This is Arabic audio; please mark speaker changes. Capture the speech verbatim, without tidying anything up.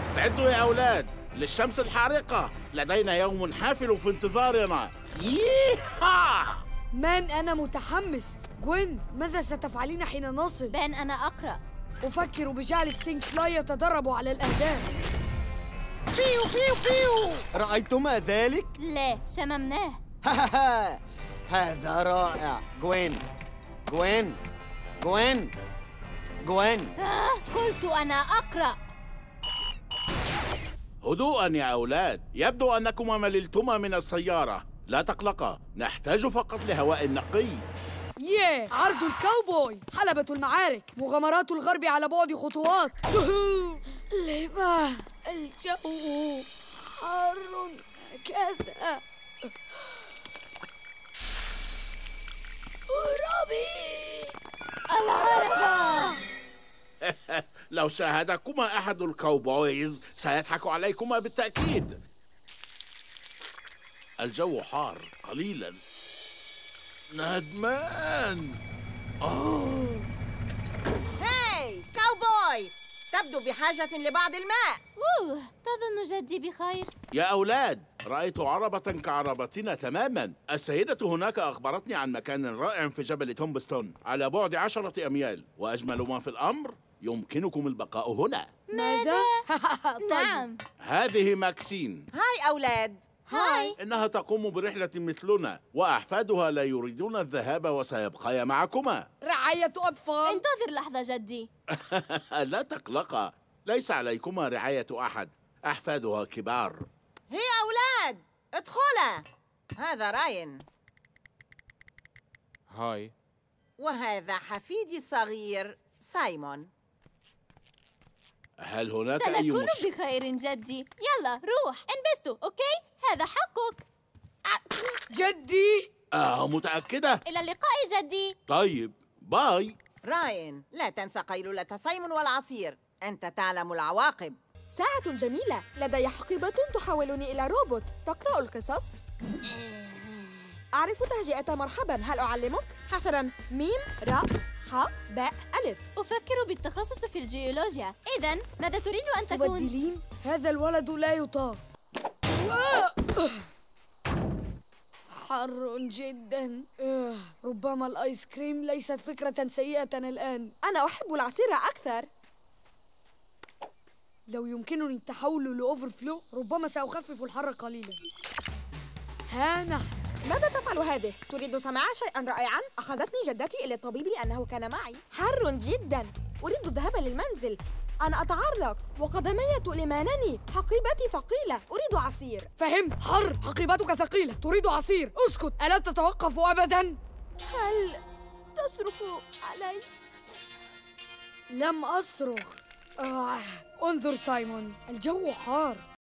Speaker 1: استعدوا يا أولاد للشمس الحارقة، لدينا يوم حافل في انتظارنا. ييها!
Speaker 2: مان أنا متحمس. جوين، ماذا ستفعلين حين نصل؟
Speaker 3: بان أنا أقرأ.
Speaker 2: أفكر بجعل ستينك فلاي يتدرب على الأهداف. بيو بيو بيو.
Speaker 4: رأيتما ذلك؟
Speaker 3: لا، شممناه.
Speaker 4: هذا رائع. جوين جوين جوين جوين
Speaker 3: آه، قلت أنا أقرأ.
Speaker 1: هدوءا يا أولاد، يبدو أنكما مللتما من السيارة. لا تقلقا، نحتاج فقط لهواء نقي.
Speaker 2: ياه، عرض الكاوبوي، حلبة المعارك، مغامرات الغرب على بعد خطوات. لما الجو حار كذا. ربي العربة.
Speaker 1: لو شاهدكما أحد الكاوبويز سيضحك عليكما بالتأكيد. الجو حار قليلا. ندمان.
Speaker 5: أوه. هاي كاوبوي، تبدو بحاجة لبعض الماء.
Speaker 3: أوه، تظن جدي بخير؟
Speaker 1: يا أولاد، رأيت عربة كعربتنا تماما. السيدة هناك أخبرتني عن مكان رائع في جبل تومبستون على بعد عشرة أميال، وأجمل ما في الأمر يمكنكم البقاء هنا.
Speaker 2: ماذا؟
Speaker 3: طيب. نعم.
Speaker 1: هذه ماكسين.
Speaker 5: هاي أولاد.
Speaker 3: هاي.
Speaker 1: إنها تقوم برحلة مثلنا، وأحفادها لا يريدون الذهاب وسيبقيا معكما.
Speaker 2: رعاية أطفال.
Speaker 3: انتظر لحظة جدي.
Speaker 1: لا تقلقا، ليس عليكما رعاية أحد، أحفادها كبار.
Speaker 5: هي أولاد، ادخلا. هذا راين.
Speaker 4: هاي.
Speaker 5: وهذا حفيدي الصغير سايمون.
Speaker 1: هل هناك أي
Speaker 3: سنكون
Speaker 1: مشكلة؟
Speaker 3: بخير جدي. يلا روح انبسطوا، أوكي؟ هذا حقك.
Speaker 2: جدي.
Speaker 1: آه، متأكدة؟
Speaker 3: إلى اللقاء جدي.
Speaker 1: طيب، باي.
Speaker 5: راين، لا تنسى قيلولة سايمون والعصير، أنت تعلم العواقب.
Speaker 6: ساعة جميلة، لدي حقيبة تحولني إلى روبوت تقرأ القصص. أعرف تهجئة مرحبا، هل أعلمك؟ حسنا، ميم را ح باء ألف.
Speaker 3: أفكر بالتخصص في الجيولوجيا. إذن ماذا تريد أن تكون؟
Speaker 2: تبدلين؟ هذا الولد لا يطاق. حر جدا. ربما الآيس كريم ليست فكرة سيئة الآن.
Speaker 6: أنا أحب العصير أكثر.
Speaker 2: لو يمكنني التحول لأوفر فلو ربما سأخفف الحر قليلا. ها نحن.
Speaker 6: ماذا تفعل هذه؟ تريد سماع شيئا رائعا؟ أخذتني جدتي إلى الطبيب لأنه كان معي. حر جدا، أريد الذهاب للمنزل. أنا أتعرق وقدمي تؤلمانني، حقيبتي ثقيلة، أريد عصير.
Speaker 2: فهمت، حر، حقيبتك ثقيلة، تريد عصير. اسكت، ألا تتوقف أبدا؟
Speaker 6: هل تصرخ علي؟
Speaker 2: لم أصرخ. آه. انظر سايمون، الجو حار.